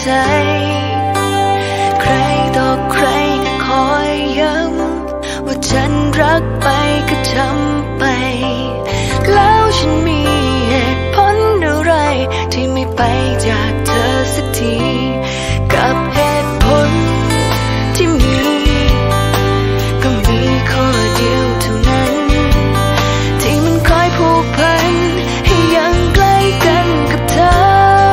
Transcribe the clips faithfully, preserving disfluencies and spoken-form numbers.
ใจใครต่อใครก็คอยย้ำว่าฉันรักไปก็ทำไปแล้วฉันมีเหตุผลอะไรที่ไม่ไปจากเธอสักทีกับเหตุผลที่มีก็มีข้อเดียวเท่านั้นที่มันคอยผูกพันให้ยังใกล้กันกับเธอ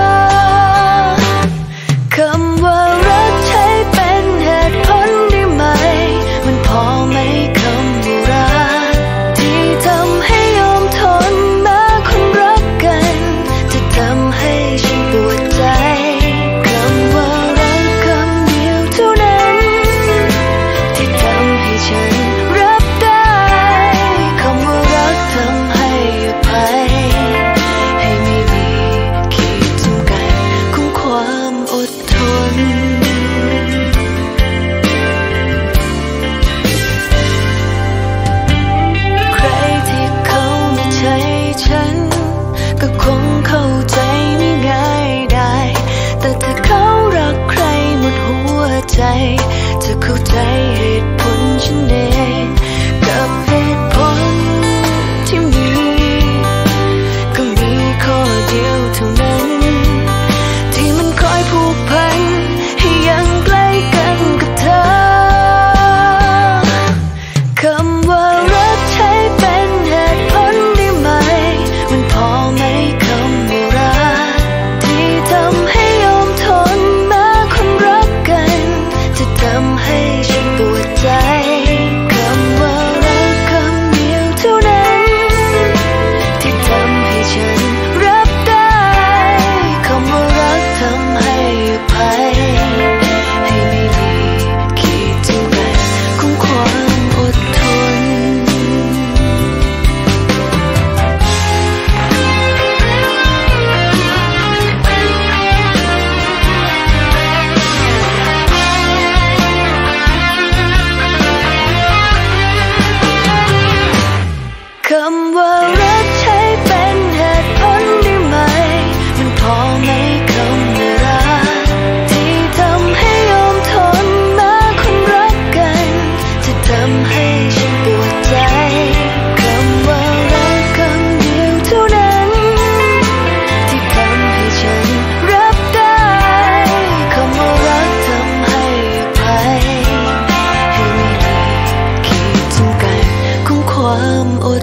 คำว่ารักใช้เป็นเหตุผลได้ไหมมันพอไหมคำว่ารักที่ทำให้ยอมทนแม้คนรักกันจะทำให้ฉันปวดใจคำว่ารักคำเดียวเท่านั้นที่ทำให้ฉันรับได้คำว่ารักทำให้อภัยให้ไม่มีขีดจำกัดของความอดทนใครที่เขาไม่ใช่ฉันก็คงเข้าใจไม่ง่ายได้แต่ถ้าเขารักใครหมดหัวใจจะเข้าใจเหตุผลฉันเองกับเหตุผลที่มีก็มีข้อเดียวเท่านั้นที่มันคอยผูกพันให้ยังใกล้กันกับเธอคำว่ารักใช้เป็นเหตุผลได้ไหมมันพอไหมคำว่ารักที่ทำให้ยอมทนแม้คนรักกันจะทำให้ฉันปวดใจคำว่ารักคำเดียวเท่านั้นที่ทำให้ฉันรับได้คำว่ารักทำให้อภัยให้ไม่มีขีดจำกัดของความอดทนคำว่ารักใช้เป็นเหตุผลได้ไหมมันพอไหมคำว่ารักที่ทำให้ยอมทนแม้คนรักกันจะทำให้ฉันปวดใจคำว่ารักคำเดียวเท่านั้นที่ทำให้ฉันรับได้คำว่ารักทำให้อภัยให้ไม่มีขีดจำกัดของความอด